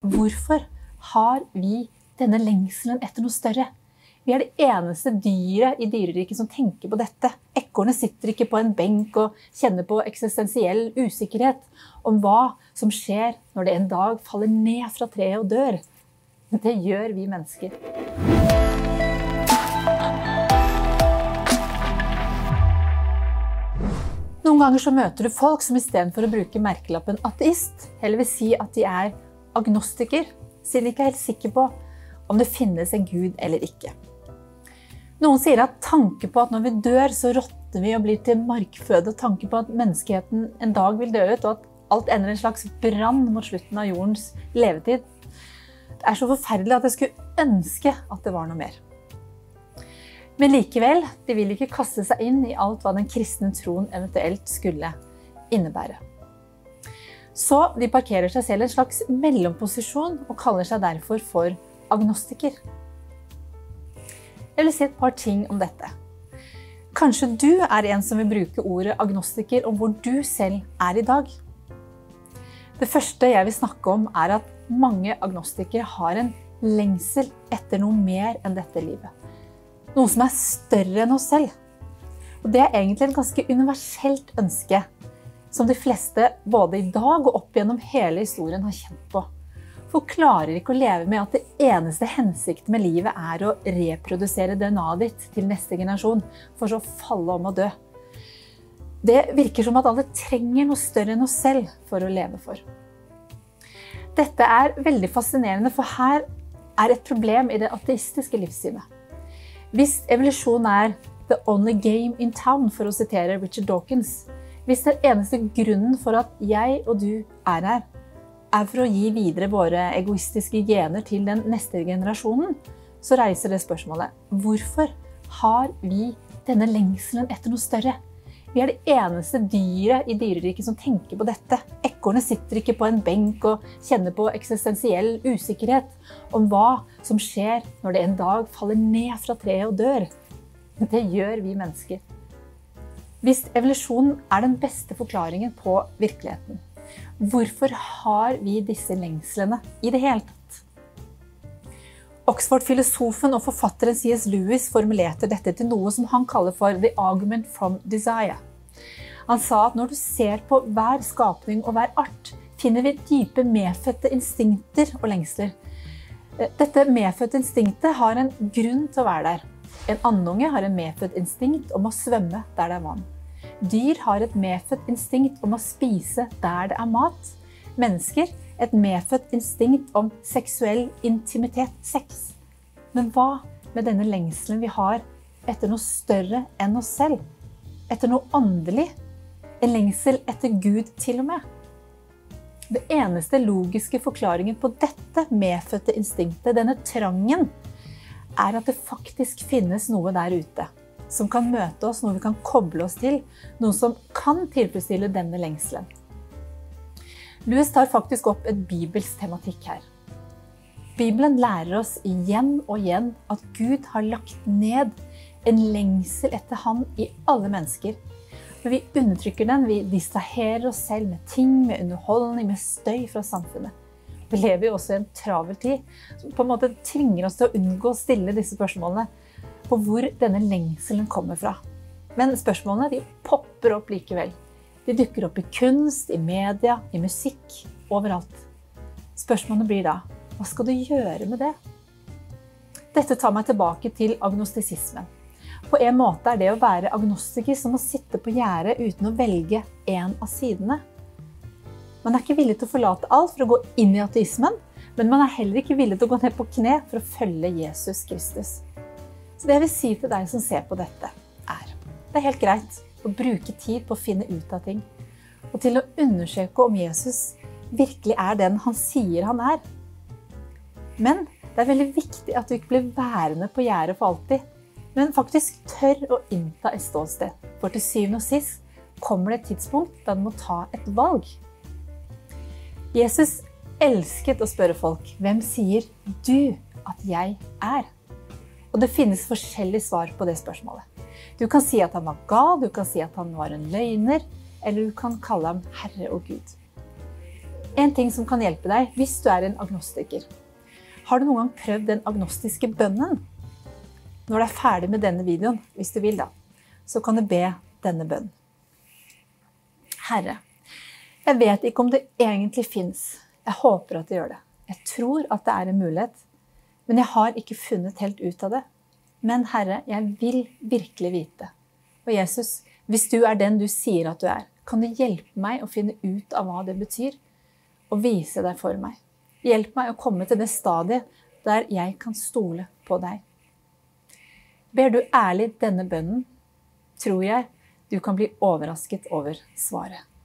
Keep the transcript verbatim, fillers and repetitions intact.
hvorfor har vi denne lengselen etter noe større? Vi er det eneste dyret i dyreriket som tenker på dette. Ekornet sitter ikke på en benk og kjenner på eksistensiell usikkerhet om hva som skjer når det en dag faller ned fra treet og dør. Det gjør vi mennesker. Noen ganger så møter du folk som i stedet for å bruke merkelappen ateist, heller vil si at de er agnostiker, siden de ikke er helt sikre på om det finnes en Gud eller ikke. Noen sier at tanke på at når vi dør så råtner vi og blir til markføde, og tanke på at menneskeheten en dag vil dø ut, og at alt ender en slags brann mot slutten av jordens levetid. Det er så forferdelig at jeg skulle ønske at det var noe mer. Men likevel, de vil ikke kaste seg inn i alt hva den kristne troen eventuelt skulle innebære. Så de parkerer seg selv i en slags mellomposisjon og kaller seg derfor for agnostiker. Jeg vil si et par ting om dette. Kanskje du er en som vil bruke ordet agnostiker om hvor du selv er i dag. Det første jeg vil snakke om er at mange agnostikere har en lengsel etter noe mer enn dette livet. Noe som er større enn oss selv. Og det er egentlig et ganske universelt ønske, som de fleste både i dag og opp gjennom hele historien har kjent på. For klarer ikke å leve med at det eneste hensikten med livet er å reprodusere D N A-et ditt til neste generasjon, for så å falle om å dø. Det virker som at alle trenger noe større enn oss selv for å leve for. Dette er veldig fascinerende, for her er et problem i det ateistiske livssynet. Hvis evolusjon er the only game in town, for å sitere Richard Dawkins, hvis den eneste grunnen for at jeg og du er her, er for å gi videre våre egoistiske gener til den neste generasjonen, så reiser det spørsmålet: hvorfor har vi denne lengselen etter noe større? Vi er det eneste dyret i dyreriket som tenker på dette. Ekornet sitter ikke på en benk og kjenner på eksistensiell usikkerhet om hva som skjer når det en dag faller ned fra treet og dør. Det gjør vi mennesker. Hvis evolusjonen er den beste forklaringen på virkeligheten, hvorfor har vi disse lengslene i det hele tatt? Oxford-filosofen og forfatteren C S Lewis formulerte dette til noe som han kaller for «the argument from desire». Han sa at når du ser på hver skapning og hver art, finner vi dype medfødte instinkter og lengsler. Dette medfødte instinktet har en grunn til å være der. En andunge har en medfødt instinkt om å svømme der det er vann. Dyr har et medfødt instinkt om å spise der det er mat. Mennesker et medfødt instinkt om seksuell intimitet, sex. Men hva med denne lengselen vi har etter noe større enn oss selv? Etter noe åndelig? En lengsel etter Gud til og med? Det eneste logiske forklaringen på dette medfødte instinktet, denne trangen, er at det faktisk finnes noe der ute som kan møte oss, noe vi kan koble oss til, noe som kan tilfredsstille denne lengselen. Lewis tar faktisk opp et bibelsk tematikk her. Bibelen lærer oss igjen og igjen at Gud har lagt ned en lengsel etter ham i alle mennesker. Men vi undertrykker den, vi distraherer oss selv med ting, med underholdning, med støy fra samfunnet. Vi lever jo også i en travel tid, som på en måte tvinger oss til å unngå å stille disse spørsmålene på hvor denne lengselen kommer fra. Men spørsmålene de popper opp likevel. De dukker opp i kunst, i media, i musikk, overalt. Spørsmålet blir da, hva skal du gjøre med det? Dette tar meg tilbake til agnostisismen. På en måte er det å være agnostiker som å sitte på gjerdet uten å velge en av sidene. Man er ikke villig til å forlate alt for å gå inn i ateismen, men man er heller ikke villig til å gå ned på kne for å følge Jesus Kristus. Så det jeg vil si til deg som ser på dette er, det er helt greit å bruke tid på å finne ut av ting, og til å undersøke om Jesus virkelig er den han sier han er. Men det er veldig viktig at du ikke blir værende på gjerdet for alltid, men faktisk tør å innta et ståsted. For til syvende og sist kommer det et tidspunkt da du må ta et valg. Jesus elsket å spørre folk, hvem sier du at jeg er? Og det finnes forskjellige svar på det spørsmålet. Du kan si at han var gal, du kan si at han var en løgner, eller du kan kalle ham Herre og Gud. En ting som kan hjelpe deg hvis du er en agnostiker. Har du noen gang prøvd den agnostiske bønnen? Når du er ferdig med denne videoen, hvis du vil da, så kan du be denne bønnen. Herre, jeg vet ikke om det egentlig finnes. Jeg håper at det gjør det. Jeg tror at det er en mulighet, men jeg har ikke funnet helt ut av det. Men Herre, jeg vil virkelig vite. Og Jesus, hvis du er den du sier at du er, kan du hjelpe meg å finne ut av hva det betyr, og vise deg for meg. Hjelp meg å komme til det stadiet der jeg kan stole på deg. Ber du ærlig denne bønnen, tror jeg du kan bli overrasket over svaret.